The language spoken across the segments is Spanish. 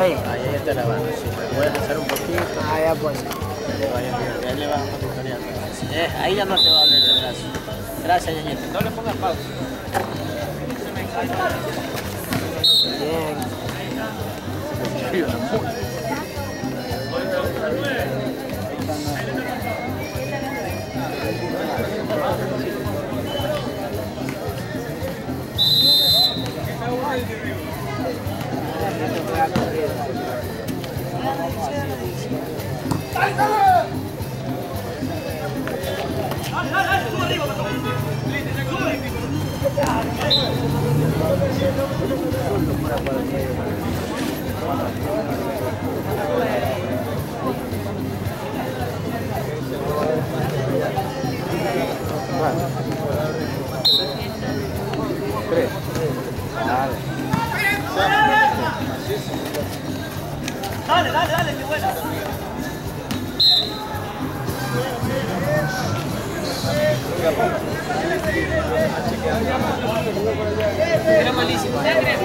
Ahí. Ahí está la banda, sí. Voy a pasar un poquito. Ah, ya pues. Ahí le bajo tutorial. Ahí ya no te va a doler el brazo. Gracias, ñañita. No le pongas pausa. Bien. Dale, qué buena. Era malísimo.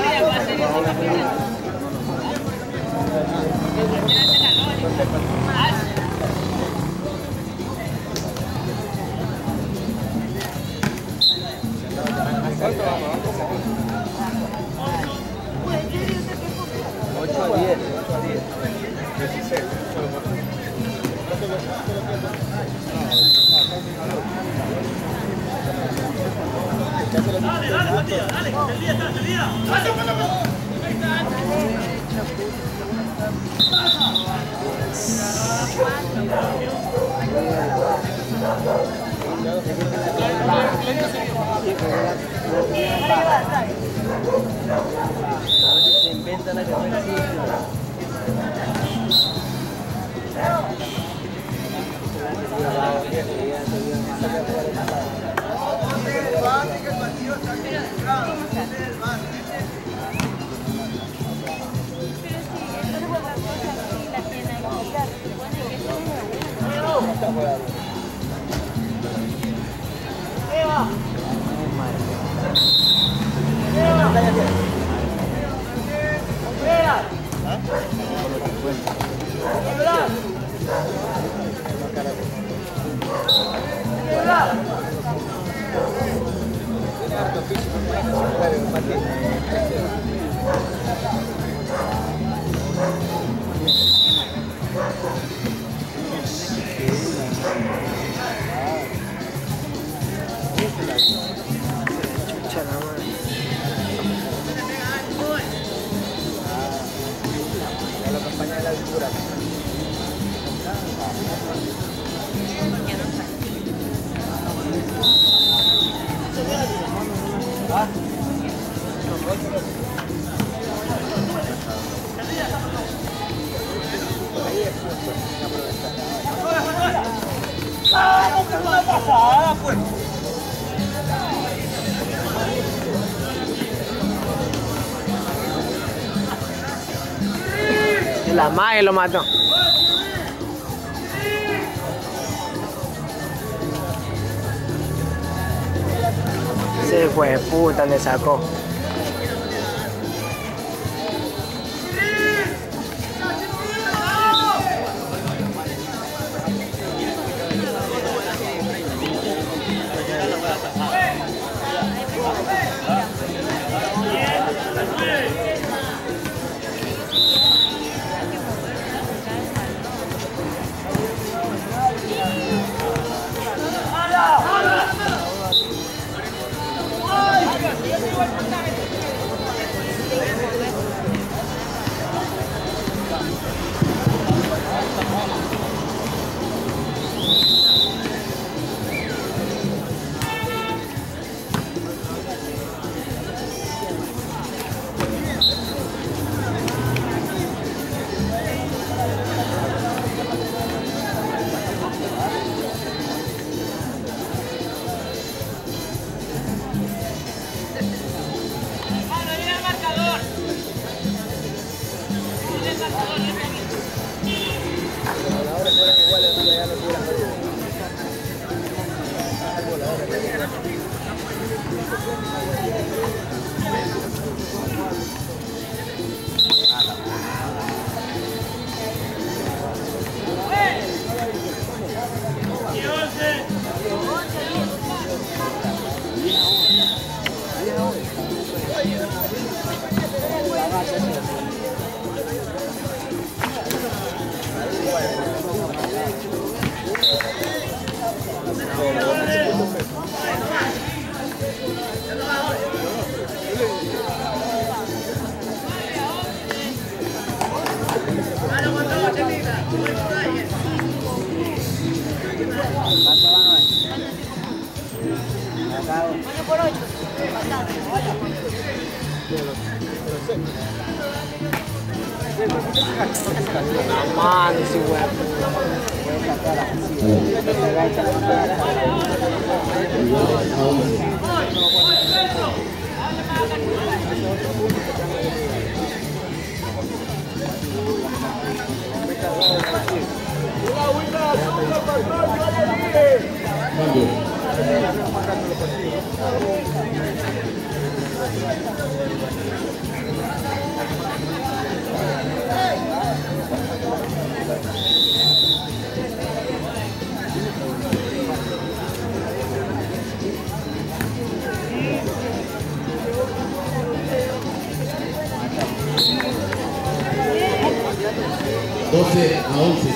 Dale, Matías, dale, el día está, el día. Se inventa la carrera. La magia lo mató. Se fue, puta, le sacó. ¿Cuánto van hoy? Acabo. 1 por 8. La mano, ese huevo. a 11.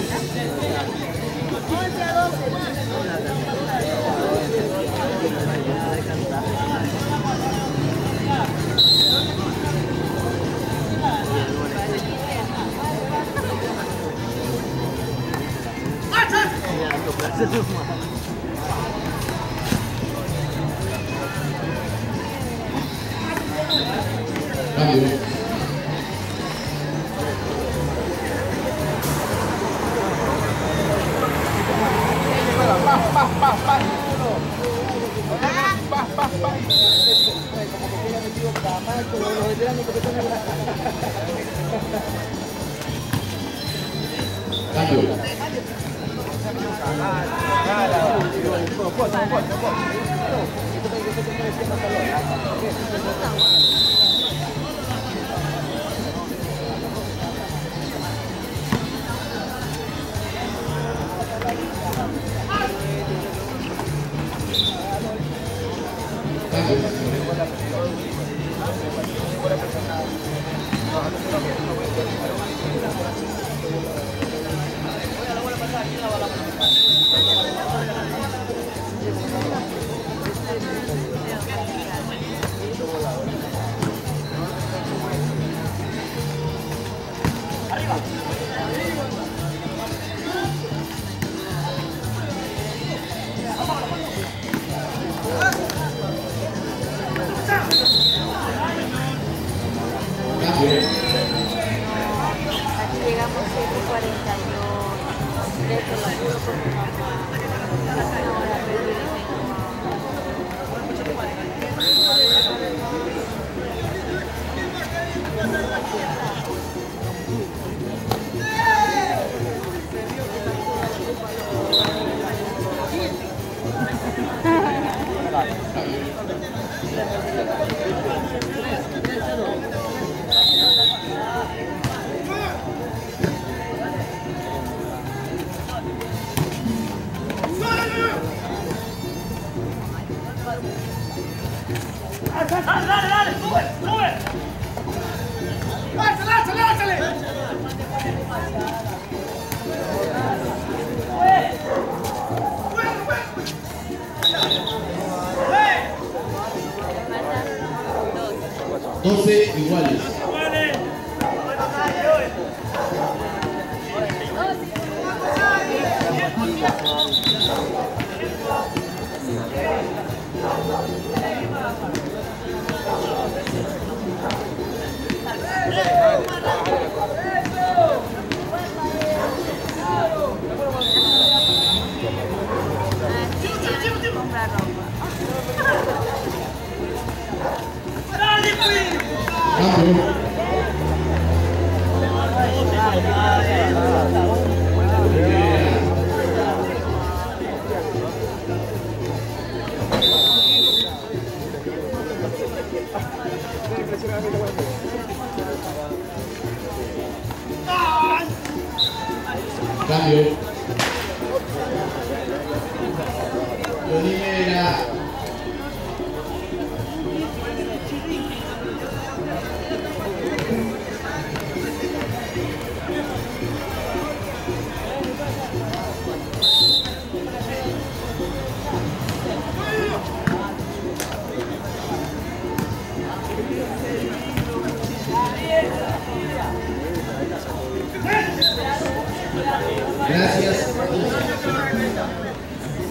Cambio. Aquí llegamos 7:41. De hecho, la juro por mi mamá. Dale, sube. Lánzale. 12 iguales. Comprar ropa. Cambio. Cambio. Olivera. Gracias.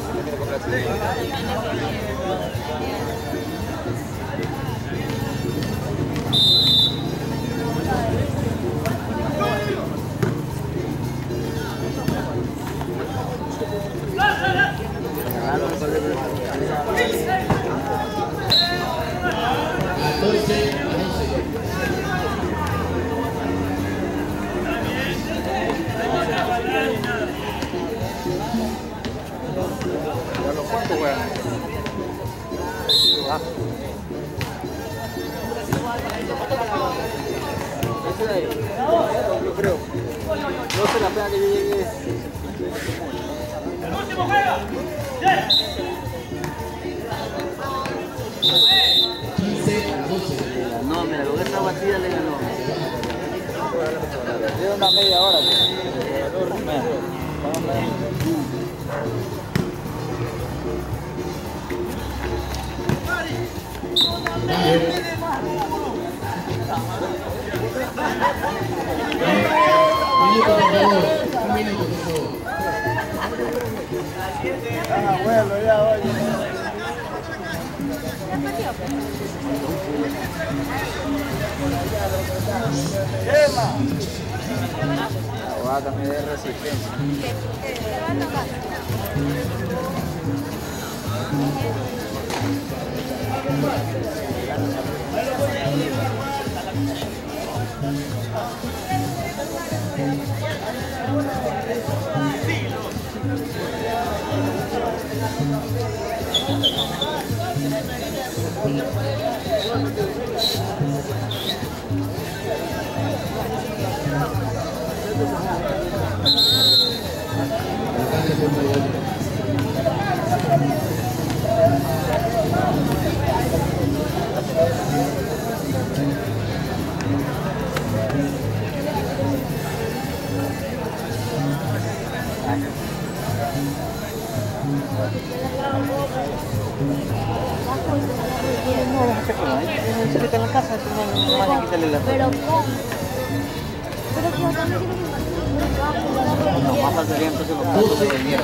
Yo creo. No se la pena que yo llegue. ¡El último juega! ¡Bien! 15-12. No, mira, con esa batida le ganó. Lleva una media hora. Minuto, por favor. Un minuto, por favor. Bueno, ya oye. Aguanta, me dé resistencia. Pero ¿cómo? Pero que yo también quiero que Más faltaría entonces los platos de venir.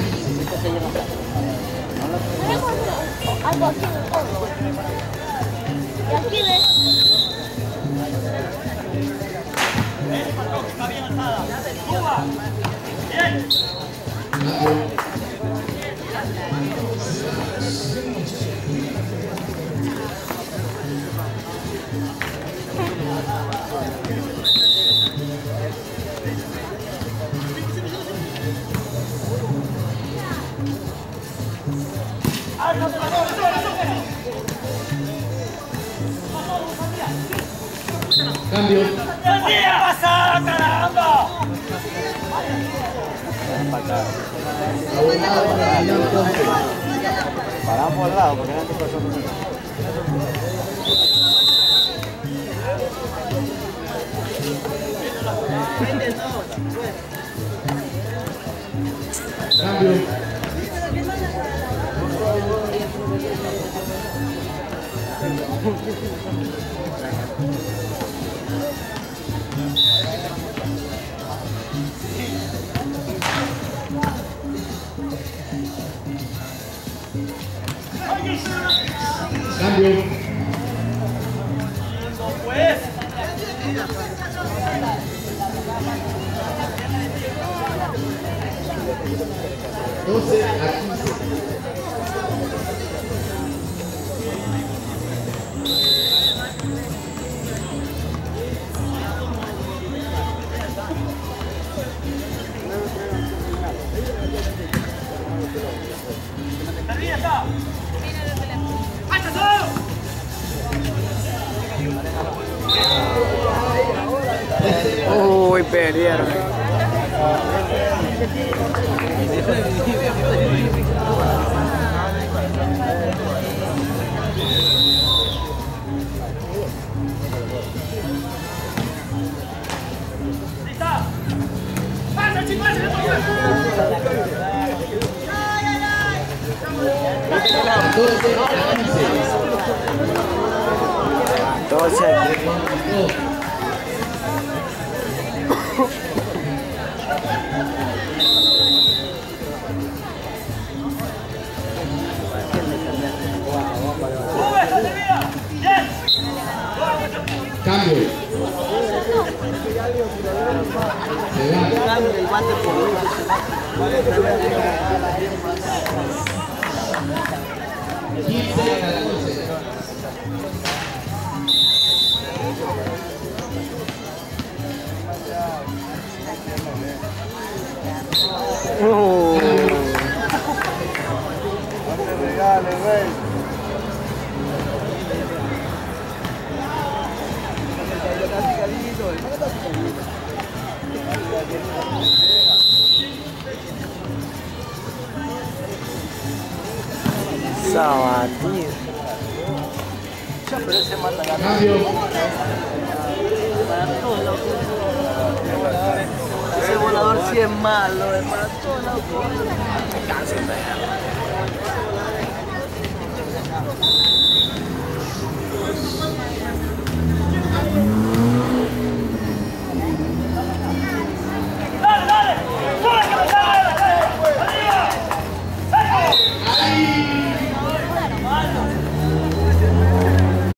algo así de todo. Y aquí ves. Está bien alzada. ¡Suba! ¡Bien! Cambio. ¡El día pasado, caramba! Abonado para el final Ponce. Paramos al lado porque antes pasó mucho. Cambio. Cambio. Pues, 12-15. termina está. ¡Hacha solo! Uy, perdieron. ¡Lista! ¡Pasa, chicos! ¡Se le toca! 12. Se va. El guante por mucho se va. 15-14. Sabatir. Pero ese mata la Cambio. para todos los ese volador sí es malo, es para todos los